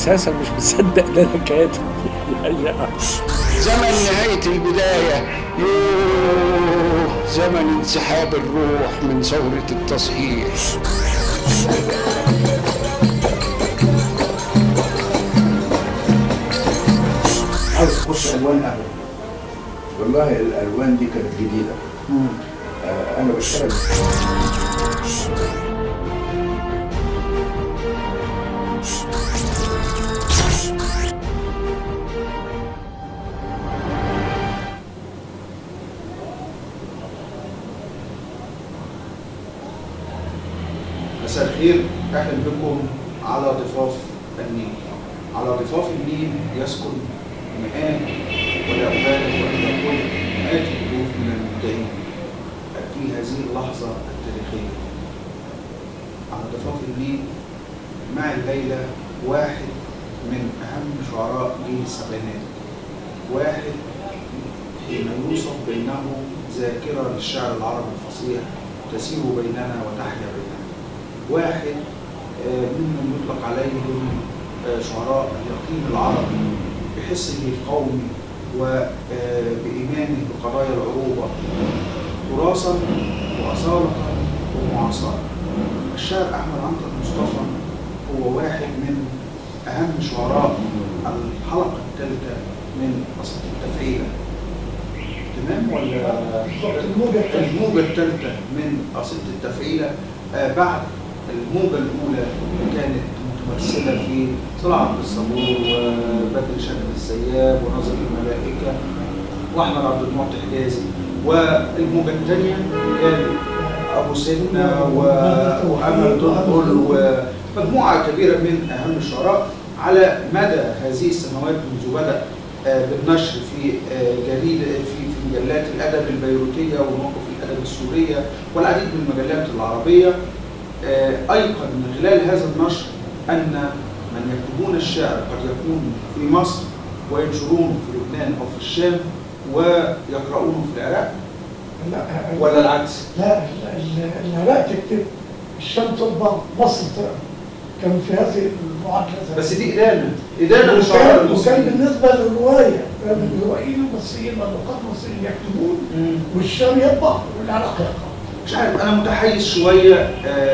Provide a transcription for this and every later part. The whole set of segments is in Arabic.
اساسا مش مصدق ان انا كاتب. زمن نهاية البداية، يوه زمن انسحاب الروح من ثورة التصحيح. عايز تخش الوان قهوه؟ والله الالوان دي كانت جديده. انا بشتغل مساء الخير، اهلا بكم على ضفاف النيل. على ضفاف النيل يسكن مئات ولا أبالغ ولا أقول مئات الألوف من المبدعين في هذه اللحظة التاريخية. على ضفاف النيل معي الليلة واحد من أهم شعراء جيل السبعينات، واحد حين يوصف بأنه ذاكرة للشعر العربي الفصيح تسير بيننا وتحيا بيننا، واحد ممن يطلق عليهم شعراء اليقين العربي بحسه القومي وبإيمانه بقضايا العروبة تراثا وأصالة ومعاصرة. الشاعر أحمد عنتر مصطفى هو واحد من أهم شعراء الحلقة الثالثة من قصيدة التفعيلة. تمام ولا الموجة الثالثة من قصيدة التفعيلة بعد الموجة الأولى كانت متمثلة في طلعت بالصبور وبدر شكل السياب ونظر الملائكة وأحمد عبد المعطي حجازي، والموجة الثانية كان أبو سنة وأمل دنقل ومجموعة كبيرة من أهم الشعراء على مدى هذه السنوات منذ بدأ بالنشر في جريدة في مجلات الأدب البيروتية وموقف الأدب السورية والعديد من المجلات العربية. أيقن من خلال هذا النشر أن من يكتبون الشعر قد يكونوا في مصر وينشرونه في لبنان أو في الشام ويقرؤونه في العراق. لا ولا العكس؟ لا، العراق تكتب، الشام تطبع، مصر تقرا. كان في هذه المعادله. بس دي إدانة للشعراء المصريين. وكان بالنسبه للروايه الروائيين المصريين والنقاد المصريين يكتبون والشام يطبع والعراق يقرا. مش عارف، أنا متحيز شوية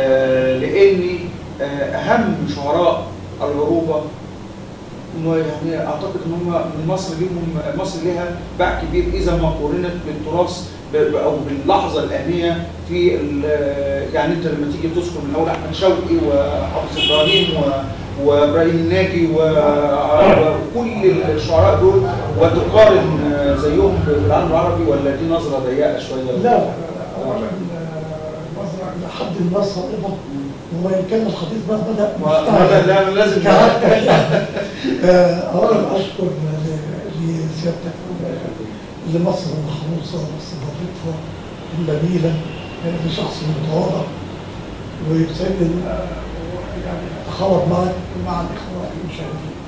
لأني أهم شعراء العروبة يعني أعتقد إن هم من مصر لها باع كبير إذا ما قورنت بالتراث أو باللحظة الآنية في يعني أنت لما تيجي تذكر من أول أحمد شوقي وحافظ إبراهيم وإبراهيم الناجي وكل الشعراء دول وتقارن زيهم بالعالم العربي، ولا دي نظرة ضيقة شوية؟ لا، أولا نظرة لحد ما صائبة، وإن كان الحديث بقى بدأ لا لازم أولا أشكر لسيادتك لمصر المحروسة واستضافتها النبيلة لشخص متواضع، ويسعدني يعني أتخاطب معك ومع الإخوة المشاهدين.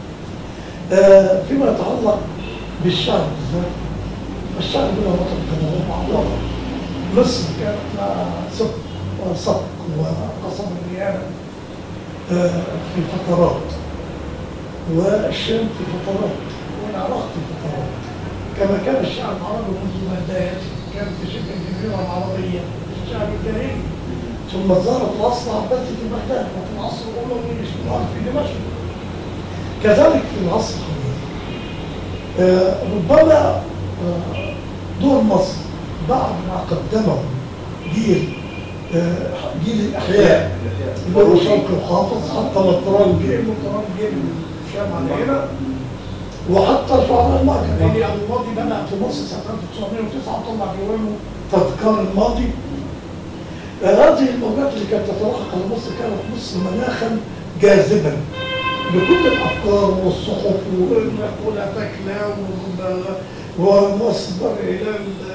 فيما يتعلق بالشعر بالذات، الشعر بلا وطن كما هو معروف. مصر كانت لها سبق وقصب الريانة في فترات، والشام في فترات، والعراق في فترات، كما كان الشعب العربي منذ بدايته كان في شبه الجزيرة العربية الشعب الجاهلي، ثم ظهرت العصر العباسي في بغداد وفي العصر الأموي الاجتماعي في دمشق، كذلك في العصر الحديث. ربما دور مصر بعد ما قدمه جيل الأحياء اللي هو شوقي وحافظ، حتى الطران جيل الشام علينا، وحتى شعراء الماضي. يعني الماضي بدأ في مصر سنة 1909 طلع ديوانه تذكار الماضي. هذه الموجات اللي كانت تتوقع على مصر كانت مصر مناخا جاذبا لكل الافكار والصحف والمقولة تكلا ومصدر الى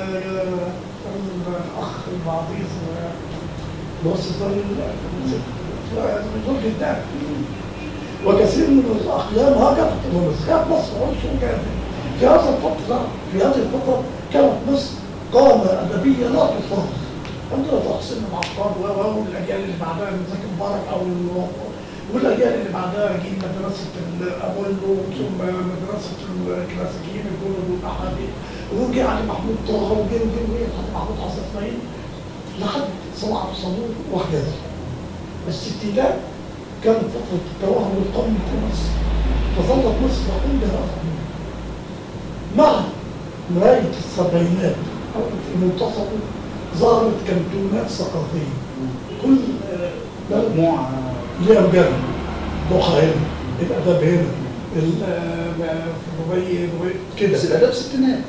الاخ العزيز مصدر زوج الدم، وكثير من الاقلام هكذا ومسكات مصر عنصر جاذب. في هذه الفترة كانت مصر قامة أدبية لا تطاق. عندنا تحسين العقاد والاجيال اللي بعدها من زكي مبارك والاجيال اللي بعدها جيل مدرسه ابولو، ثم مدرسه الكلاسيكيين الجنود والاحاديث، وجي علي محمود طه، وجي علي محمود حسن اسماعيل لحد صلاح صدوق وهكذا. الستينات كانت فتره التوهج القومي في مصر، فظلت مصر كلها مع نهايه السبعينات او في منتصف ظهرت كانتونات ثقافيه، كل مجموعه ليها مجال، دوحه هنا، الادب هنا، في دبي كده. بس الادب ستينات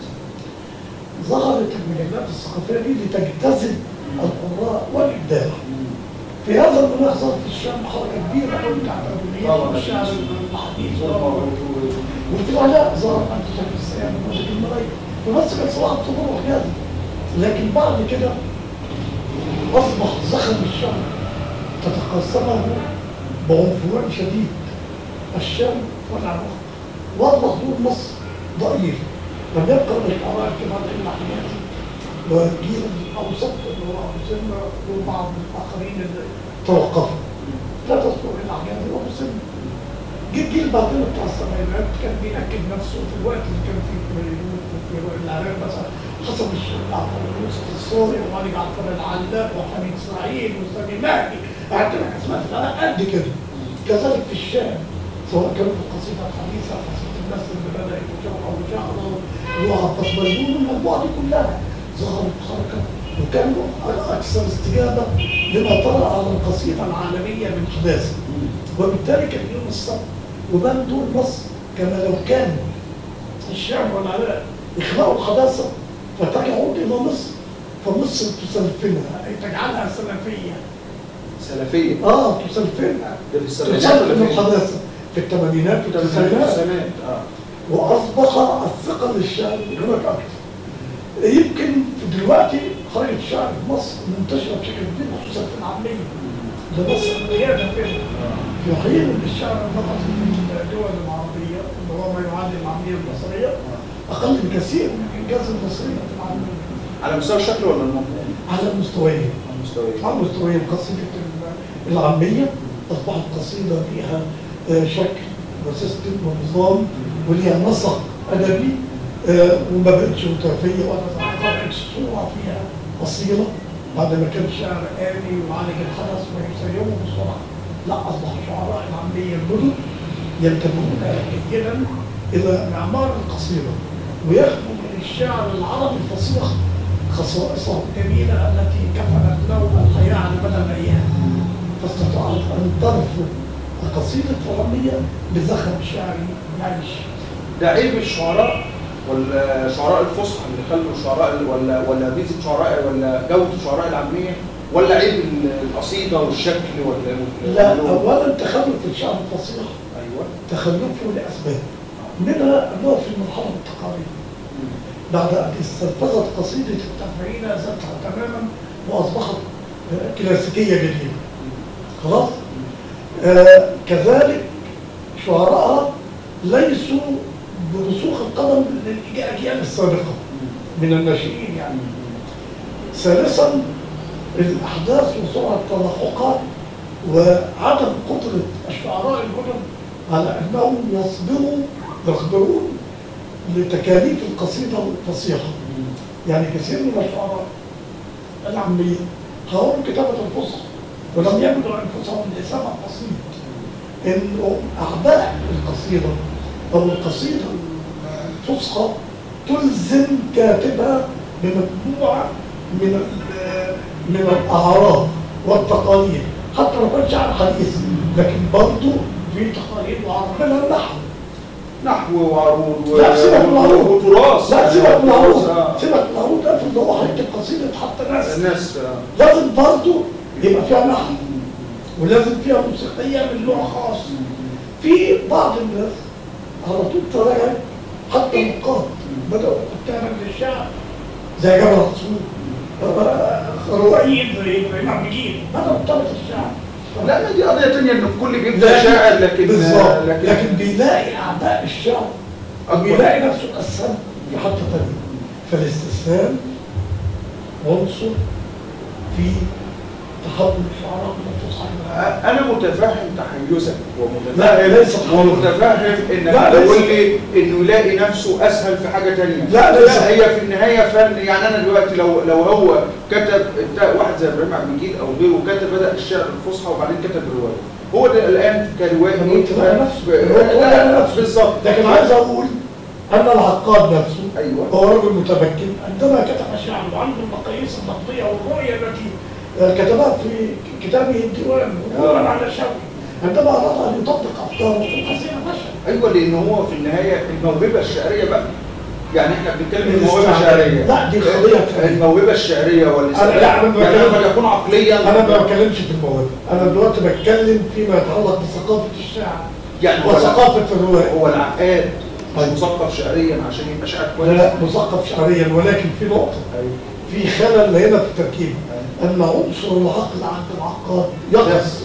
ظهرت المجلات الثقافيه دي لتجتذب القراء والابداع. في هذا المناخ ظهرت في الشام حركه كبيره قوي بتاعت الادبيات والشعر الحديث، وفي العراق ظهر انت شايف السيام ومسك الملايكه، ومسك صلاح الطبور وحياته. لكن بعد كده اصبح زخم الشام تتقسمه بعنفوان شديد الشام والعراق، واصبح دور مصر ضئيل. لم يبقى من الشعراء الكبار الا حياتي وجيل الاوسط اللي هو ابو سلمى وبعض الاخرين اللي توقفوا. لا تذكر الا حياتي وابو سلمى. جيل بعدين بتاع السبعينات كان بيأكد نفسه في الوقت اللي كان فيه في العراق مثلا حسب جعفر يوسف الصوري وعلي جعفر العلاق وحميد اسماعيل وسامي مهدي، اعتبر اسماء في العراق قد كده. كذلك في الشام سواء كانت القصيده الحديثه، قصيده الناس اللي بدات وشرحه وشعره وعباس بيومي، المجموعه دي كلها ظهرت حركه وكانوا اكثر استجابه لما طرأ على القصيده العالميه من حداثه. وبالتالي كان يوم السبت وبان دور مصر كما لو كان الشام والعراق يخلقوا الحداثه فتعود الى مصر، فمصر تسلفنها اي تجعلها سلفيه. سلفيه؟ تسلفنها، تسلفن الحداثه في الثمانينات والتسعينات. واصبح الثقه للشعر هناك اكثر. يمكن دلوقتي حركه الشعر في مصر منتشره بشكل كبير خصوصا في العاميه. ده بس القياده فين؟ في حين ان الشعر فقط في الدول العربيه اللي هو ما يعادل العاميه المصريه اقل بكثير من الانجاز المصري في العاميه. على مستوى الشكل ولا المضمون؟ على المستويين. على مستويين. قصيده العاميه اصبحت قصيده فيها شكل وسيستم ونظام وليها نسق ادبي، وما بقتش متوفيه ولا بقتش صوره فيها اصيله بعد ما كان شعر آلي وعالج الحدث ويسيره بسرعه. لا، اصبح شعراء العاميه الجدد ينتبهون جيدا الى معمار القصيده وياخذوا من الشعر العربي الفصيح خصائصه الجميله التي كفلت له الحياه على مدى الايام، فاستطاعت ان ترفض القصيده العاميه بزخم شعري يعيش. ده عيب الشعراء ولا شعراء الفصحى اللي خلوا الشعراء ولا ميزه شعراء ولا جوده الشعراء العاميه ولا عيب القصيده والشكل ولا لا، اولا تخلف الشعر الفصيح. ايوه. تخلفه لاسباب، منها انه في المرحله الانتقاليه بعد ان استنفذت قصيده التابعين ذاتها تماما واصبحت كلاسيكيه جديده. خلاص؟ كذلك شعراء ليسوا برسوخ القدم للاجيال السابقه من الناشئين يعني. ثالثا الاحداث وسرعه التلاحقات وعدم قدره الشعراء الجدد على انهم يصبرون لتكاليف القصيده الفصيحه. يعني كثير من الشعراء العاميه حاولوا كتابه الفصحى ولم يجدوا انفسهم لسبب بسيط، انه اعباء القصيده او القصيده الفصحى تلزم كاتبها بمجموعه من الاعراض والتقاليد، حتى لو كان شعر حديث لكن برضه في تقاليد وعرض منها نحو وعروض وتراث. لا، سيبك من العروض. سيبك من العروض. افرض هو هيكتب قصيده حتى الناس لازم برضه يبقى فيها نحو ولازم فيها موسيقيه من نوع خاص. في بعض الناس على طول تراجع حتى النقاد بدأوا كتابا للشعر زي جبل الرسول، روائيين زي إمام نجيب بدأوا كتابة الشعر. لا، دي قضية تانية إن الكل بيبقى شاعر لكن بيلاقي أعداء الشعر بيلاقي نفسه أسهل في حتة تانية. فالاستسلام عنصر في تحول الشعراء من الفصحى انا متفهم تحيزك لا، ليس ومتفهم انك تقول لي انه يلاقي نفسه اسهل في حاجه ثانيه. لا هي في النهايه فن. يعني انا دلوقتي لو هو كتب واحد زي ابراهيم عبد المجيد او غيره كتب بدا الشعر الفصحى وبعدين كتب روايه، هو ده الان كروائي بالظبط. لكن عايز اقول ان العقاد نفسه ايوه هو رجل متمكن عندما كتب الشعر وعنده المقاييس النقديه والرؤيه التي كتبها في كتابه الديوان وديوان على شوقي، عندما اراد ان يطبق افكاره في القصيده فشل. ايوه، لان هو في النهايه الموهبه الشعريه بقى، يعني احنا بنتكلم في الموهبه الشعريه. لا دي قضيه الموهبه الشعريه واللسان يعني لما يكون عقليا. انا ما بتكلمش في الموهبه، انا دلوقتي بتكلم فيما يتعلق بثقافه الشعر يعني وثقافه الروايه. هو العقاد مش مثقف شعريا عشان يبقى شاعر كويس. لا مثقف شعريا، ولكن في نقطه في خلل هنا في التركيب، ان عنصر العقل عند العقاد يقص،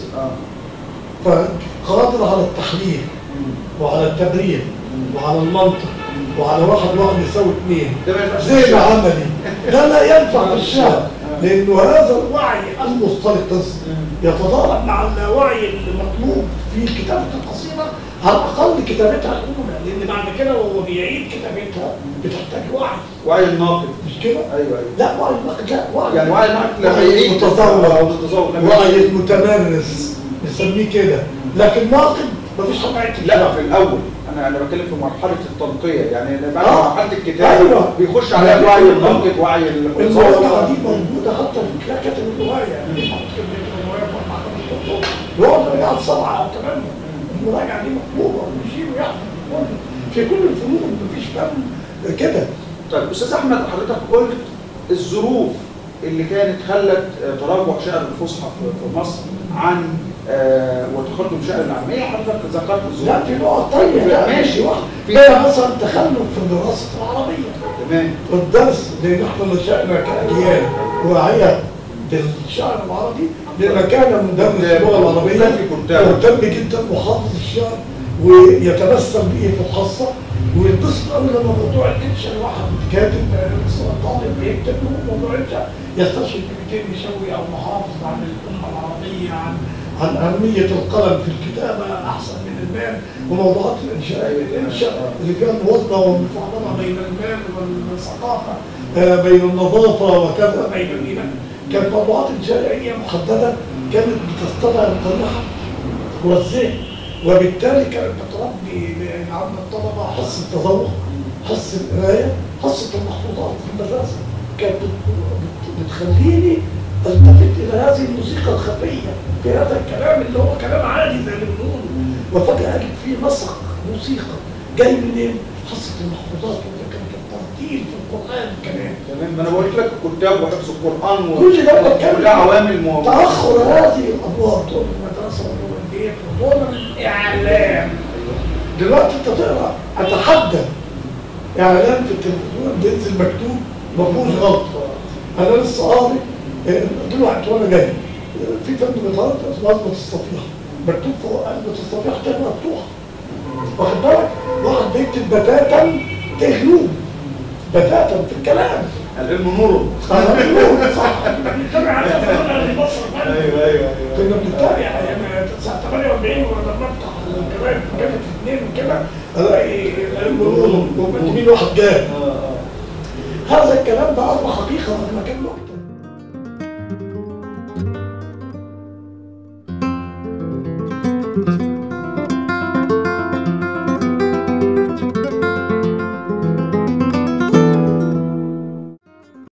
فقادر على التحليل وعلى التبرير وعلى المنطق وعلى واحد يساوي اثنين زي ما عملي. ده لا ينفع في الشعر، لانه هذا الوعي المستيقظ يتضارب مع اللاوعي المطلوب في كتابه القصيده، على الاقل كتابتها الاولى، لان بعد كده وهو بيعيد كتابتها بتحتاج وعي الناقد، مش كده؟ ايوه لا وعي الناقد، لا وعي يعني وعي الناقد لما يعيد متطور، وعي المتمرس نسميه كده، لكن ناقد مفيش حاجه. لا في الاول انا بتكلم في مرحله التنقيه، يعني بعد مرحله الكتاب أيوة. بيخش على وعي الناقد، وعي المراجعه دي موجوده حتى في كاتب الروايه، يعني يقعد يقعد 7 أو 8. المراجعه دي مطلوبه ويشيل ويعمل في كل الفنون، مفيش فن كده. طيب استاذ احمد، حضرتك قلت الظروف اللي كانت خلت تراجع شعر الفصحى في مصر عن وتقدم شعر العاميه، حضرتك ذكرت الظروف. لا في نقط تانية ماشي. في مثلا تخلف في دراسه العربيه. تمام. والدرس لان احنا نشأنا كاجيال واعيه بالشعر العربي، لما كان مدرس اللغه العربيه مهتم جدا وحافظ الشعر ويتمثل به في الخاصه، ويتصل قوي لما موضوع الانشاء، الواحد كاتب طالب بيكتب موضوع الانشاء يستشهد بكتاب يشوي او محافظ عن الامه العربيه، عن اهميه القلم في الكتابه احسن من المال، وموضوعات الانشاء اللي فيها الموازنه والمفاضله بين المال والثقافه، بين النظافه وكذا بين الايمان. كانت موضوعات انشائيه محدده كانت بتستدعي القناعه والذهن، وبالتالي كانت بتربي عند الطلبه حس التذوق، حس القرايه، حس المخطوطات في المدرسه. كانت بتخليني التفت الى هذه الموسيقى الخفيه في هذا الكلام اللي هو كلام عادي زي ما بنقول، وفجاه اجد فيه نسق موسيقى جاي منين؟ حصه المخطوطات، وكانت الترتيل في القران كمان. تمام، ما انا بقول لك الكتاب وحفظ القران كل ده كلها عوامل تاخر هذه الادوار طول المدرسه وطول البيت وطول الاعلام. دلوقتي انت تقرا، اتحدى اعلان في التلفزيون بينزل مكتوب ما فيهوش غلطه. انا لسه قاري دلوقتي وانا جاي في فيلم بيتعرض اسمه عزبة الصفيحه، مكتوب فوق عزبة الصفيحه كلمه مفتوحه، واخد بالك؟ واحد بيكتب بتاتا تغلوب بتاتا في الكلام. العلم نور. نور صح. بنتابع على في مصر. ايوه كنا بنتابع يعني سنه 48 وانا بفتح الكلام جابت 2 كده الاقي العلم نور ومين واحد جاي. هذا الكلام ده اصبح حقيقه لما كان له